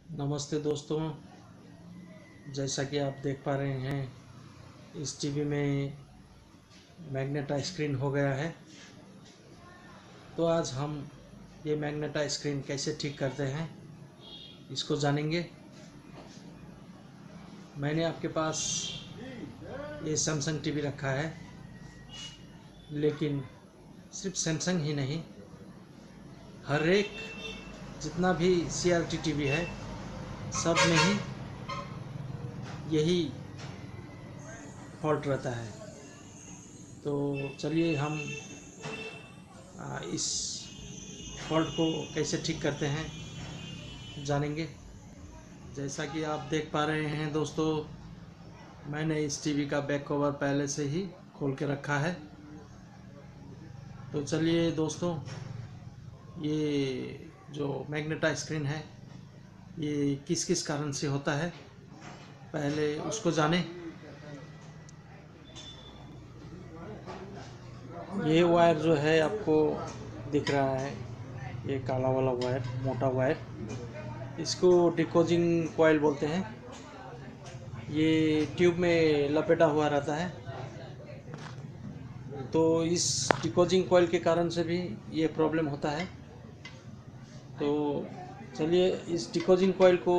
नमस्ते दोस्तों, जैसा कि आप देख पा रहे हैं इस टीवी में मैग्नेटा स्क्रीन हो गया है। तो आज हम ये मैग्नेटा स्क्रीन कैसे ठीक करते हैं इसको जानेंगे। मैंने आपके पास ये सैमसंग टीवी रखा है, लेकिन सिर्फ सैमसंग ही नहीं, हर एक जितना भी CRT टीवी है सब में ही यही फॉल्ट रहता है। तो चलिए हम इस फॉल्ट को कैसे ठीक करते हैं जानेंगे। जैसा कि आप देख पा रहे हैं दोस्तों, मैंने इस टीवी का बैक कवर पहले से ही खोल के रखा है। तो चलिए दोस्तों, ये जो मैग्नेटा स्क्रीन है ये किस किस कारण से होता है पहले उसको जानें। ये वायर जो है आपको दिख रहा है, ये काला वाला वायर, मोटा वायर, इसको डिकोजिंग कॉइल बोलते हैं। ये ट्यूब में लपेटा हुआ रहता है। तो इस डिकोजिंग कॉइल के कारण से भी ये प्रॉब्लम होता है। तो चलिए इस डिकोजिंग कॉइल को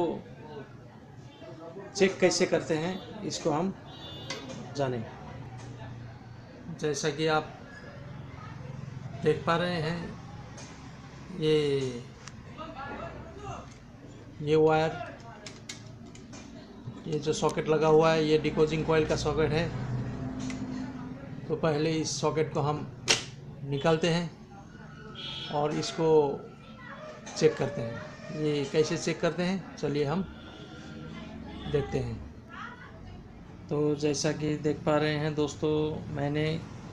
चेक कैसे करते हैं इसको हम जानें। जैसा कि आप देख पा रहे हैं, ये वायर, ये जो सॉकेट लगा हुआ है ये डिकोजिंग कॉइल का सॉकेट है। तो पहले इस सॉकेट को हम निकालते हैं और इसको चेक करते हैं। ये कैसे चेक करते हैं चलिए हम देखते हैं। तो जैसा कि देख पा रहे हैं दोस्तों, मैंने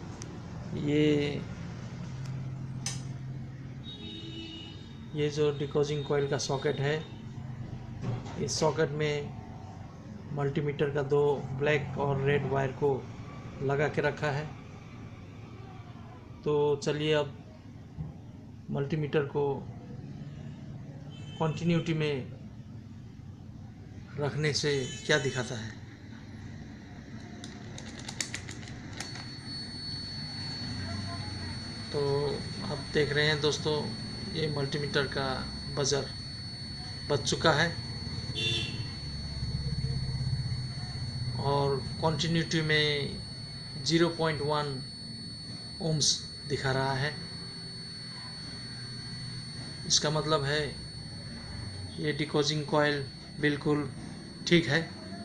ये जो डिकोजिंग कॉइल का सॉकेट है, इस सॉकेट में मल्टीमीटर का दो ब्लैक और रेड वायर को लगा के रखा है। तो चलिए अब मल्टीमीटर को कॉन्टिन्यूटी में रखने से क्या दिखाता है। तो आप देख रहे हैं दोस्तों, ये मल्टीमीटर का बजर बज चुका है और कॉन्टिन्यूटी में 0.1 ओम्स दिखा रहा है। इसका मतलब है ये डिकोजिंग कॉइल बिल्कुल ठीक है।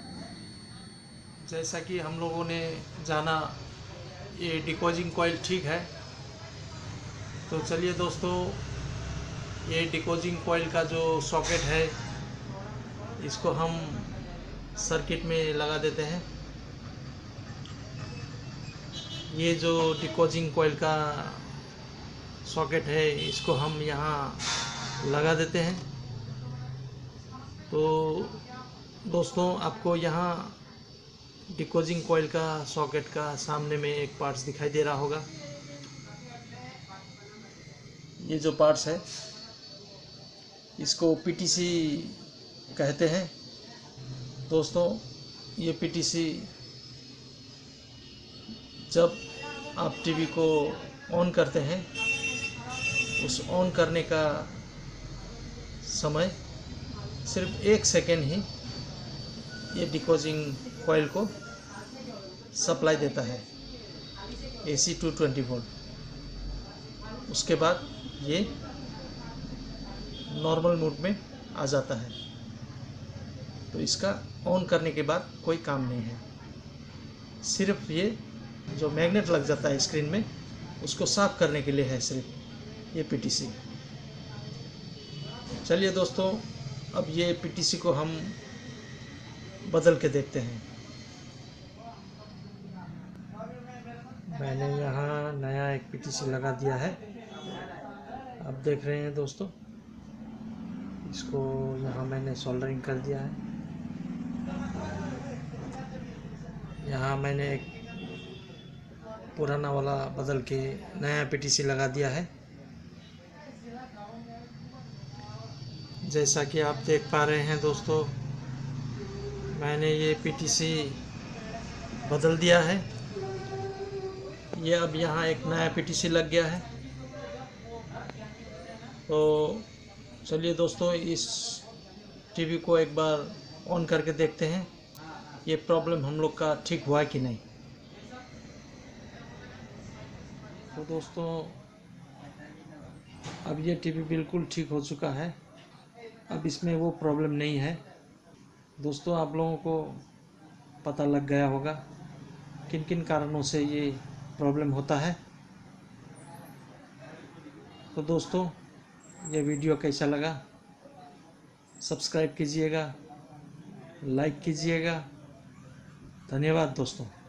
जैसा कि हम लोगों ने जाना ये डिकोजिंग कॉइल ठीक है। तो चलिए दोस्तों, ये डिकोजिंग कॉइल का जो सॉकेट है इसको हम सर्किट में लगा देते हैं। ये जो डिकोजिंग कॉइल का सॉकेट है इसको हम यहाँ लगा देते हैं। तो दोस्तों, आपको यहाँ डिकोजिंग कॉइल का सॉकेट का सामने में एक पार्ट्स दिखाई दे रहा होगा। ये जो पार्ट्स है इसको PTC कहते हैं। दोस्तों, ये PTC जब आप टीवी को ऑन करते हैं, उस ऑन करने का समय सिर्फ 1 सेकेंड ही ये डिकोजिंग कॉइल को सप्लाई देता है, AC 220 वोल्ट। उसके बाद ये नॉर्मल मोड में आ जाता है। तो इसका ऑन करने के बाद कोई काम नहीं है, सिर्फ ये जो मैग्नेट लग जाता है स्क्रीन में उसको साफ करने के लिए है सिर्फ ये PTC। चलिए दोस्तों, अब ये PTC को हम बदल के देखते हैं। मैंने यहाँ नया एक PTC लगा दिया है, आप देख रहे हैं दोस्तों। इसको यहाँ मैंने सोल्डरिंग कर दिया है। यहाँ मैंने एक पुराना वाला बदल के नया PTC लगा दिया है। जैसा कि आप देख पा रहे हैं दोस्तों, मैंने ये पीटीसी बदल दिया है। ये अब यहाँ एक नया पीटीसी लग गया है। तो चलिए दोस्तों, इस टीवी को एक बार ऑन करके देखते हैं ये प्रॉब्लम हम लोग का ठीक हुआ है कि नहीं। तो दोस्तों, अब ये टीवी बिल्कुल ठीक हो चुका है। अब इसमें वो प्रॉब्लम नहीं है। दोस्तों, आप लोगों को पता लग गया होगा किन किन कारणों से ये प्रॉब्लम होता है। तो दोस्तों, ये वीडियो कैसा लगा सब्सक्राइब कीजिएगा, लाइक कीजिएगा। धन्यवाद दोस्तों।